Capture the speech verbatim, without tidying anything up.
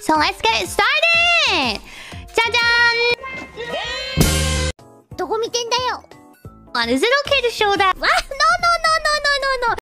So let's get it started! じゃじゃーん！ どこ見てんだよ。 Is it okay to show that? What? No, no, no, no, no, no, no.